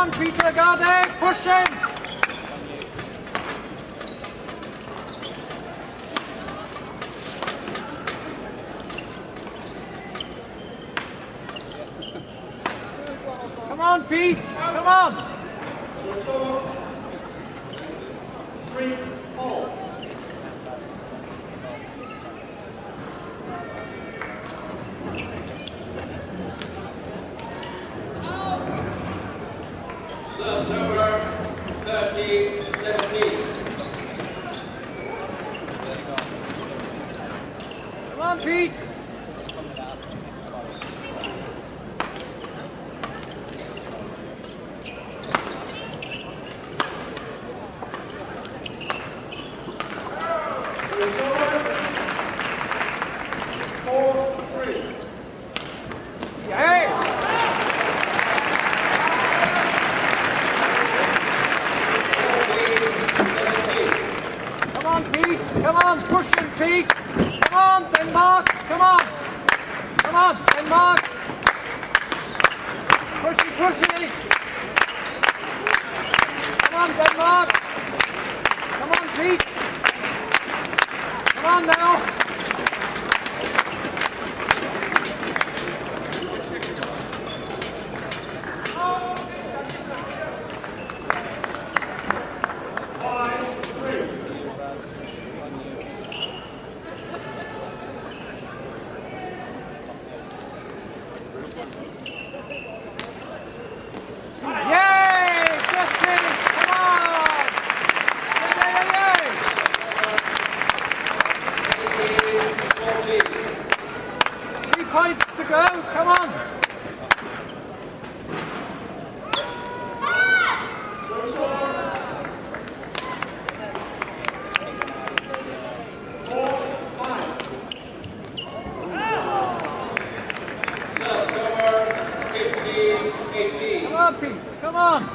on, Peter, go there, push him! Come on, Pete, come on! 3 all. Serves over 30-17. Come on, Pete! Come on, push him, Pete! Come on, Denmark! Come on! Come on, Denmark! Push it! Come on, Denmark! Come on, Pete! Come on now! Points to go, come on! Serves over 15-18. Come on, Pete, come on!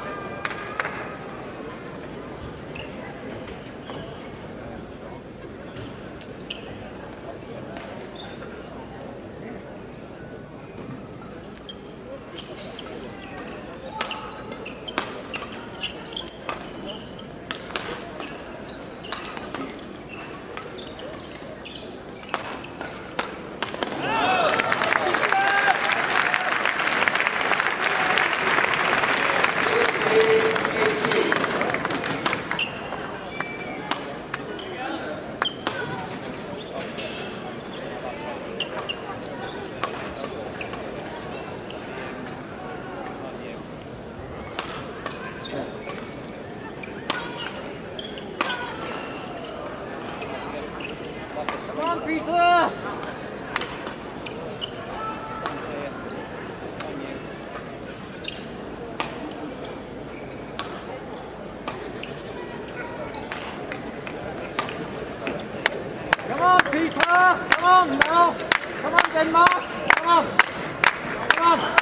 Come on, Peter! Come on, Peter! Come on now! Come on, Denmark! Come on! Come on!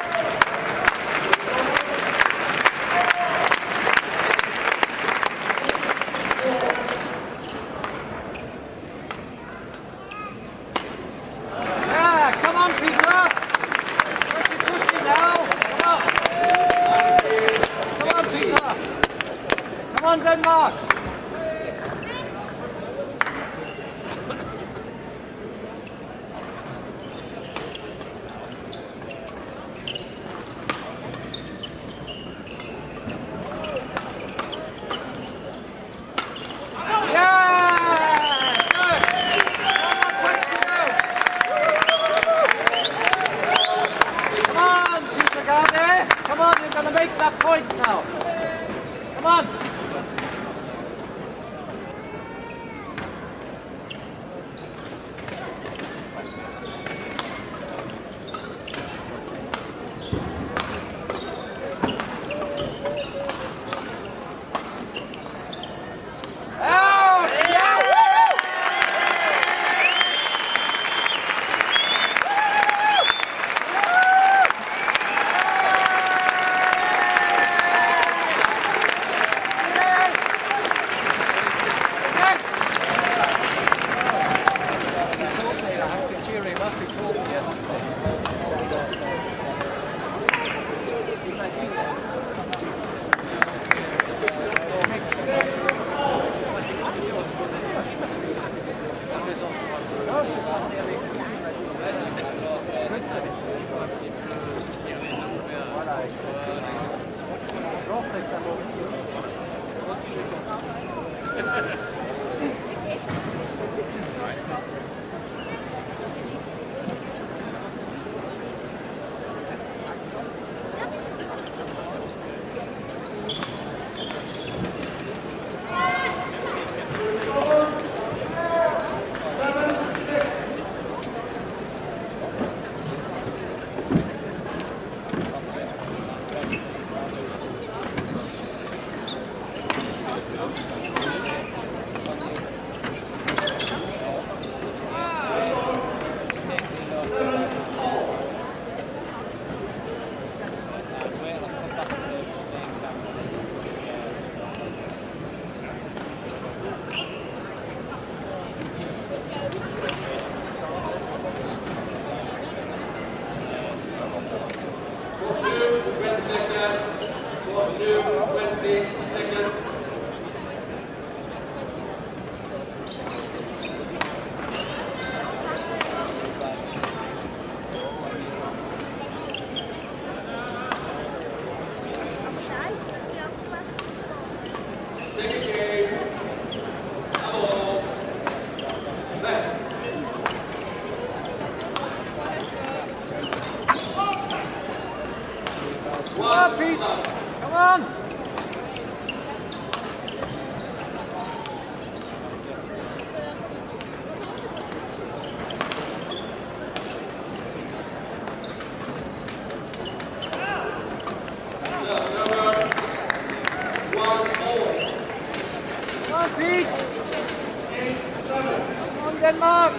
Come on, Denmark! Come on, you're going to make that point now. Come on. on, Pete. Come on. Come on, Pete. 8-7. Come on, Denmark.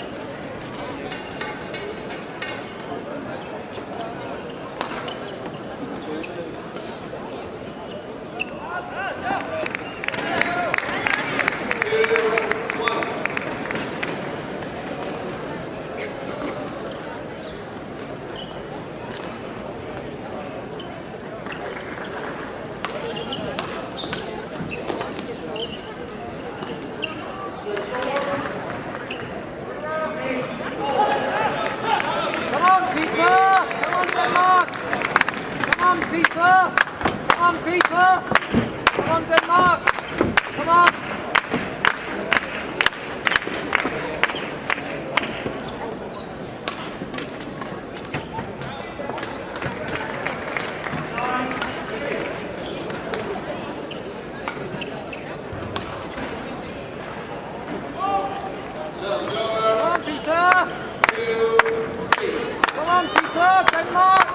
Come on, Peter! Come on, Denmark! Come on, Peter! Come on, Peter! Come on, Denmark! Come on! Come on, Peter! Come on, Peter! Denmark!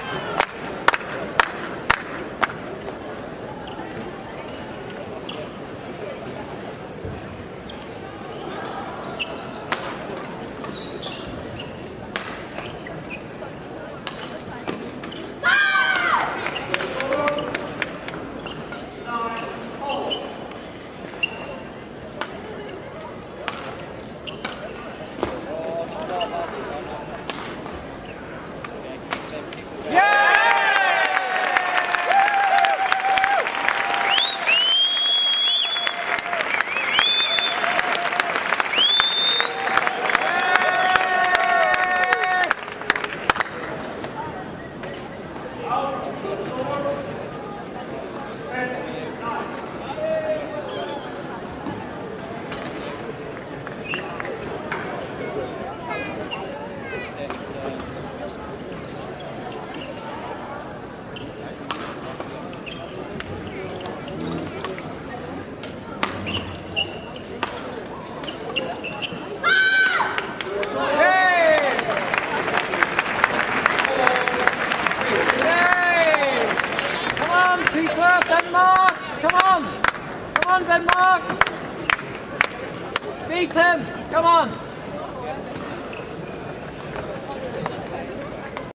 Peter, Denmark! Come on! Come on, Denmark! Beat him! Come on!